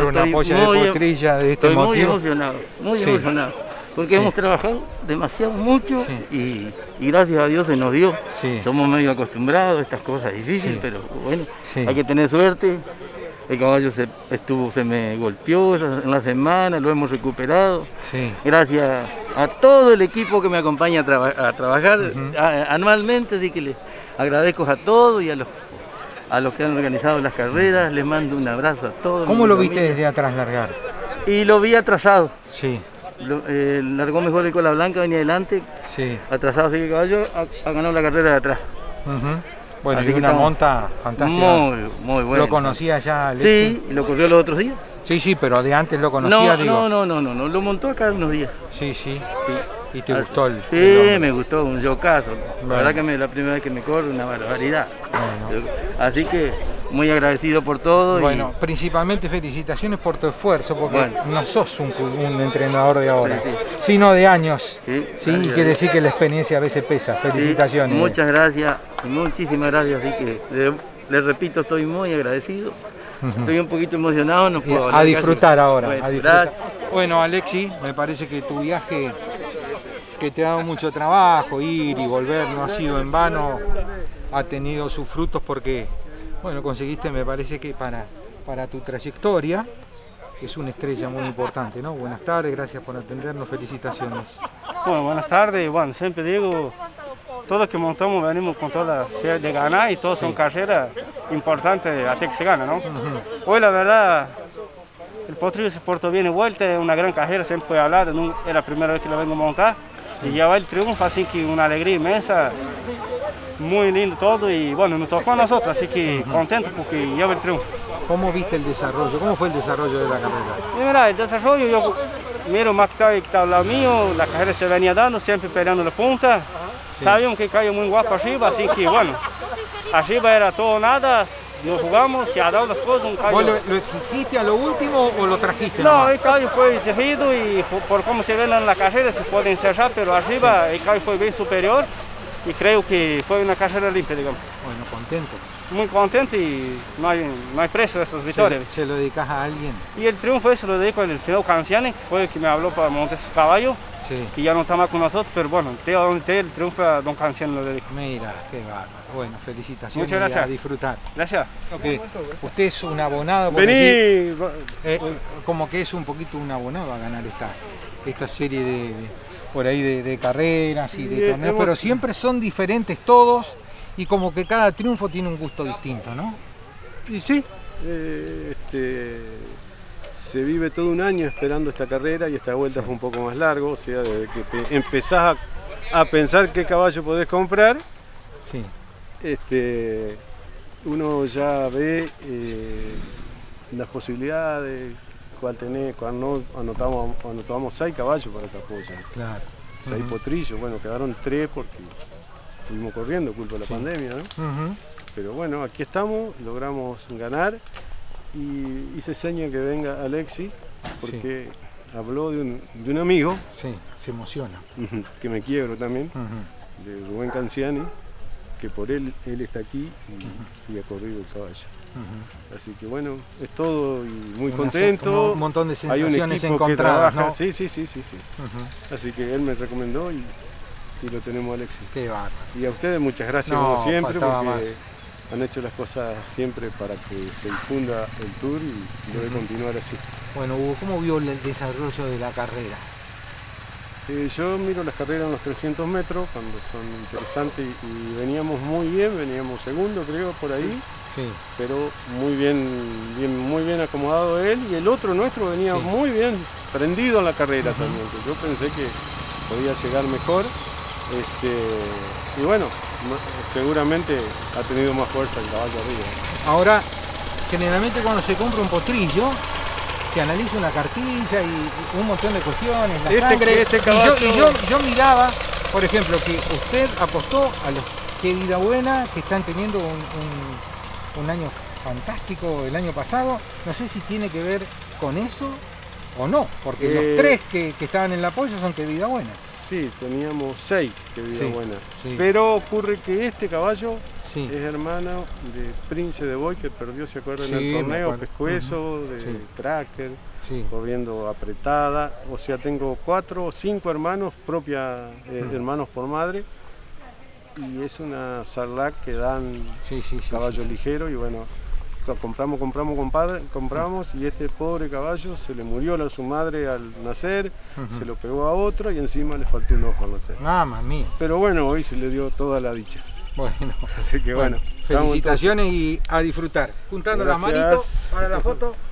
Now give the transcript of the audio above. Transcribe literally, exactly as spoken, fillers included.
una estoy polla muy, de potrilla de este estoy motivo. muy emocionado, muy Sí. emocionado, porque Sí. hemos trabajado demasiado mucho Sí. y, y gracias a Dios se nos dio. Sí. Somos medio acostumbrados a estas cosas difíciles, Sí. pero bueno, Sí. hay que tener suerte. El caballo se, estuvo, se me golpeó en la semana, lo hemos recuperado. Sí. Gracias a todo el equipo que me acompaña a, traba, a trabajar Uh-huh. a, anualmente, así que les agradezco a todos y a los, a los que han organizado las carreras. Les mando un abrazo a todos. ¿Cómo lo viste desde atrás largar? Y lo vi atrasado. Sí. Lo, eh, largó mejor el cola blanca, venía adelante. Sí. Atrasado, así que el caballo ha, ha ganado la carrera de atrás. Uh-huh. Bueno, Así y que una estamos monta fantástica. Muy, muy bueno. ¿Lo conocía ya, Alexis? Sí, y lo corrió los otros días. Sí, sí, pero de antes lo conocía, No, digo. no, no, no, no, no, lo montó acá unos días. Sí, sí. Sí. ¿Y te Así- gustó el Sí, el hombre? me gustó, un yocazo. La Bueno. verdad que me, la primera vez que me corre, una barbaridad. Bueno. Así que muy agradecido por todo. Bueno, y, principalmente felicitaciones por tu esfuerzo, porque Bueno. no sos un, un entrenador de ahora, Sí, sino de años. Sí, Sí, y gracias. quiere decir que la experiencia a veces pesa. sí, Felicitaciones. muchas gracias, muchísimas gracias. Así que le- les repito, estoy muy agradecido. Ujú. Estoy un poquito emocionado, no puedo A hablar disfrutar casi. ahora, Bueno, a disfrutar. gracias. Bueno, Alexis, me parece que tu viaje, que te ha dado mucho trabajo, ir y volver, no ha sido en vano, ha tenido sus frutos porque, bueno, conseguiste, me parece que para, para tu trayectoria, es una estrella muy importante, ¿no? Buenas tardes, gracias por atendernos, felicitaciones. Bueno, buenas tardes. Bueno, siempre digo, todos los que montamos venimos con toda la fe de ganar y todos son carreras importantes hasta que se gana, ¿no? Hoy la verdad, el potrillo se portó bien de vuelta, es una gran carrera, siempre puede hablar, no- es la primera vez que lo vengo a montar y llevar el triunfo, así que una alegría inmensa, muy lindo todo y bueno, nos tocó a nosotros, así que contento porque lleva el triunfo. ¿Cómo viste el desarrollo? ¿Cómo fue el desarrollo de la carrera? Y mira, el desarrollo, yo miro más que está al lado mío, la carrera se venía dando, siempre peleando la punta. Sí. Sabíamos que cayó muy guapo arriba, así que bueno, arriba era todo o nada, nos jugamos, se ha dado las cosas, un ¿Vos callo. lo, lo exigiste a lo último o lo trajiste? No, nomás? el callo fue exigido y por- por cómo se ven en la carrera se puede encerrar, pero arriba el callo fue bien superior y creo que fue una carrera limpia, digamos. Bueno, contento. Muy contento y no hay, no hay precio de esas ¿Se, victorias. se lo dedicas a alguien? Y el triunfo ese lo dedico al Fidel Canciani, que fue el que me habló para montar sus caballos. Sí. Que ya no está más con nosotros, pero bueno, te donde esté el triunfo a Don Canciano lo dedico. Mira, qué bárbaro. Bueno, felicitaciones. Muchas gracias. Y a disfrutar. Gracias. Ok, usted es un abonado. por Vení. decir, eh, como que es un poquito un abonado a ganar esta, esta serie de, de- por ahí de, de carreras y de Sí, torneos, hemos- pero siempre son diferentes todos y como que cada triunfo tiene un gusto distinto, ¿no? Y sí, eh, este, se vive todo un año esperando esta carrera y esta vuelta fue un poco más largo, o sea, desde que pe- empezás a, a pensar qué caballo podés comprar, Sí. este, uno ya ve eh, las posibilidades, cuál tenés, cuando no anotamos, anotamos seis caballos para esta polla, Claro. seis Ujú. potrillos, bueno, quedaron tres porque fuimos corriendo culpa de la Sí. pandemia, ¿no? Ujú. Pero bueno, aquí estamos, logramos ganar y, y se seña que venga Alexis porque habló de un, de un amigo Sí, se emociona. ujú, que me quiebro también, Ujú. de Rubén Canciani, que por él él está aquí y, y ha corrido el caballo. Ujú. Así que bueno, es todo y muy Una se- contento. como un montón de Hay un sensaciones equipo que encontradas, trabaja, ¿no? sí, sí, sí, sí, sí. Ujú. Así que él me recomendó y, y lo tenemos Alexis. Qué bárbaro. Y a ustedes muchas gracias No, como siempre faltaba porque más. han hecho las cosas siempre para que se difunda el tour y debe Ujú. continuar así. Bueno, Hugo, ¿cómo vio el desarrollo de la carrera? Eh, yo miro las carreras en los trescientos metros cuando son interesantes y, y veníamos muy bien, veníamos segundo creo por ahí, Sí. pero muy bien, bien, muy bien acomodado él y el otro nuestro venía Sí. muy bien prendido en la carrera Ujú. también, que yo pensé que podía llegar mejor. Este, y bueno, no- seguramente ha tenido más fuerza el caballo arriba. Ahora, generalmente cuando se compra un potrillo, se analiza una cartilla y un montón de cuestiones, la Este- sangre. este y yo, caballo- y yo, yo miraba, por ejemplo, que usted apostó a los Qué Vida Buena, que están teniendo un, un- un año fantástico el año pasado. No sé si tiene que ver con eso o no, porque Eh, los tres que, que estaban en la polla son Qué Vida Buena. Sí, teníamos seis que vida Sí, buena. sí. Pero ocurre que este caballo Sí. Es hermano de Prince de Boy, que perdió, se acuerdan, Sí, en el me torneo, acuerdo. pescuezo, Ujú. de Sí. cracker, Sí. corriendo apretada. O sea, tengo cuatro o cinco hermanos, propia, eh, Ujú. hermanos por madre. Y es una Sarlac que dan Sí, sí, sí, caballo sí. ligero y bueno, co- compramos, compramos, compadre, compramos y este pobre caballo se le murió a su madre al nacer, Ujú. se lo pegó a otro y encima le faltó un ojo al nacer. Mamma mía. Pero bueno, hoy se le dio toda la dicha. Bueno, Así que bueno, bueno, estamos felicitaciones y a disfrutar. Juntando las Gracias. manitos para la foto.